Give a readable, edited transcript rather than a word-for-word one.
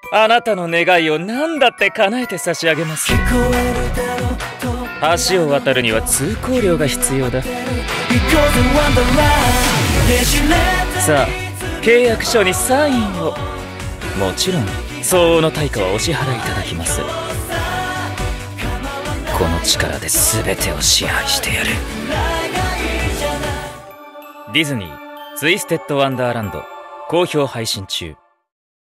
あなたの願いを何だって叶えて差し上げます。橋を渡るには通行料が必要だ。さあ、契約書にサインを。もちろん相応の対価はお支払いいただきます。この力で全てを支配してやる。ディズニーツイステッドワンダーランド好評配信中。